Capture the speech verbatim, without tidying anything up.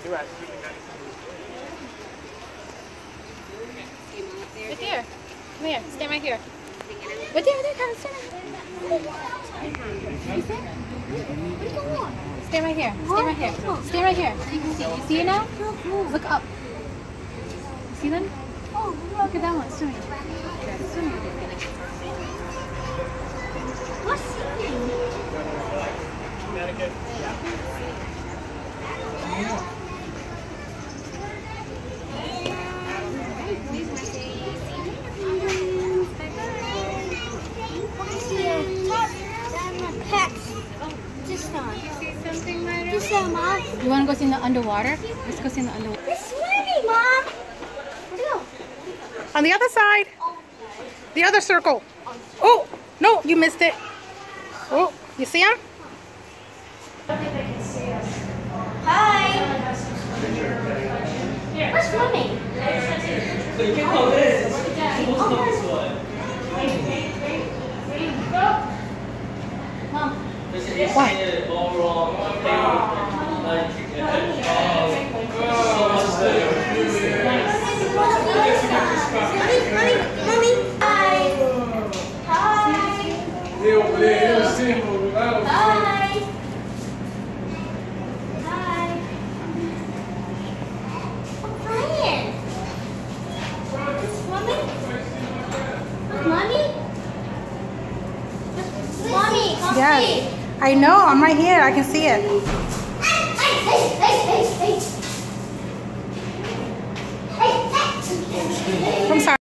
Right there. Come here. Stand right here. Right there, right there. Come stand right. Stand right here. Stand right here. Stand right here. You can see. You see it now? Look up. See them? Oh, look at that one. Swimming. Swimming. What's swimming? You want to go see in the underwater? Let's go see in the underwater. We're swimming, Mom! Where'd it go? On the other side. The other circle. Oh, no, you missed it. Oh, you see him? Hi! We're swimming. Mom. What? Mommy, hi. Hi. Hi. Hi. Brian. Swimming? Mommy? Mommy, come Yes. see. I know, I'm right here. I can see it. Hey, hey, hey, hey, hey. Hey, hey. I'm sorry.